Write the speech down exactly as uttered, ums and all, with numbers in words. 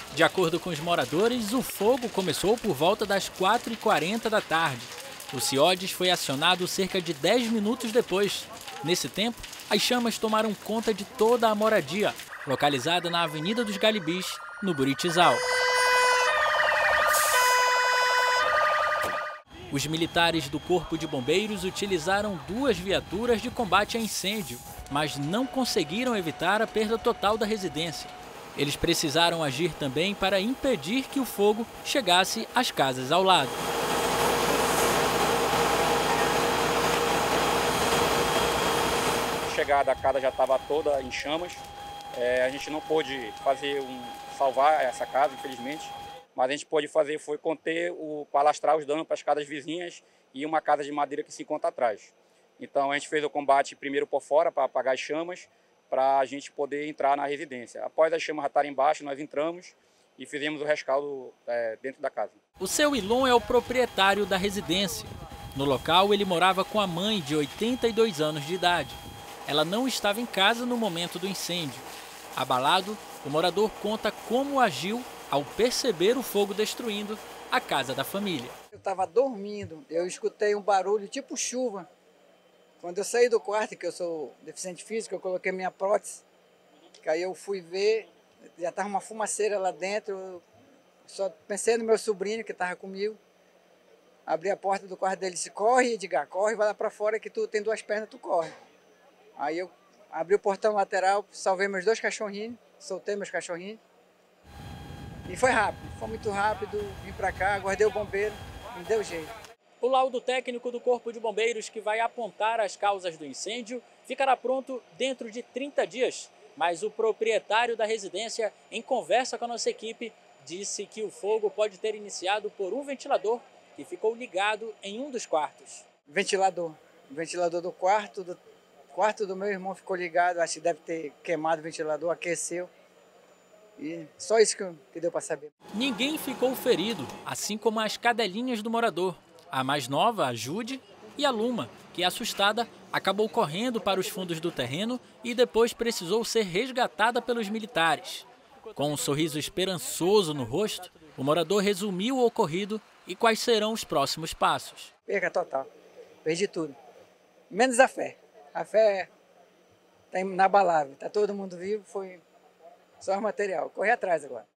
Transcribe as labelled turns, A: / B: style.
A: De acordo com os moradores, o fogo começou por volta das quatro e quarenta da tarde. O CIODES foi acionado cerca de dez minutos depois. Nesse tempo, as chamas tomaram conta de toda a moradia, localizada na Avenida dos Galibis, no Buritizal. Os militares do Corpo de Bombeiros utilizaram duas viaturas de combate a incêndio, mas não conseguiram evitar a perda total da residência. Eles precisaram agir também para impedir que o fogo chegasse às casas ao lado.
B: A chegada, a casa já estava toda em chamas. É, a gente não pôde fazer um, salvar essa casa, infelizmente. Mas a gente pôde fazer foi conter, o, palastrar os danos para as casas vizinhas e uma casa de madeira que se encontra atrás. Então a gente fez o combate primeiro por fora para apagar as chamas, para a gente poder entrar na residência. Após as chamas já estarem embaixo, nós entramos e fizemos o rescaldo é, dentro da casa.
A: O seu Ilon é o proprietário da residência. No local, ele morava com a mãe, de oitenta e dois anos de idade. Ela não estava em casa no momento do incêndio. Abalado, o morador conta como agiu ao perceber o fogo destruindo a casa da família.
C: Eu estava dormindo, eu escutei um barulho tipo chuva. Quando eu saí do quarto, que eu sou deficiente físico, eu coloquei minha prótese. Aí eu fui ver, já estava uma fumaceira lá dentro. Eu só pensei no meu sobrinho que estava comigo. Abri a porta do quarto dele e disse: corre, Edgar, corre, vai lá para fora que tu tem duas pernas, tu corre. Aí eu abri o portão lateral, salvei meus dois cachorrinhos, soltei meus cachorrinhos. E foi rápido, foi muito rápido, vim para cá, guardei o bombeiro, me deu jeito.
A: O laudo técnico do Corpo de Bombeiros, que vai apontar as causas do incêndio, ficará pronto dentro de trinta dias. Mas o proprietário da residência, em conversa com a nossa equipe, disse que o fogo pode ter iniciado por um ventilador que ficou ligado em um dos quartos.
C: Ventilador. O ventilador do quarto, do quarto do meu irmão ficou ligado, acho que deve ter queimado o ventilador, aqueceu. E só isso que, que deu para saber.
A: Ninguém ficou ferido, assim como as cadelinhas do morador. A mais nova, a Jude, e a Luma, que, assustada, acabou correndo para os fundos do terreno e depois precisou ser resgatada pelos militares. Com um sorriso esperançoso no rosto, o morador resumiu o ocorrido e quais serão os próximos passos.
C: Perca total. Perdi tudo. Menos a fé. A fé está inabalável. Está todo mundo vivo, foi só material. Correr atrás agora.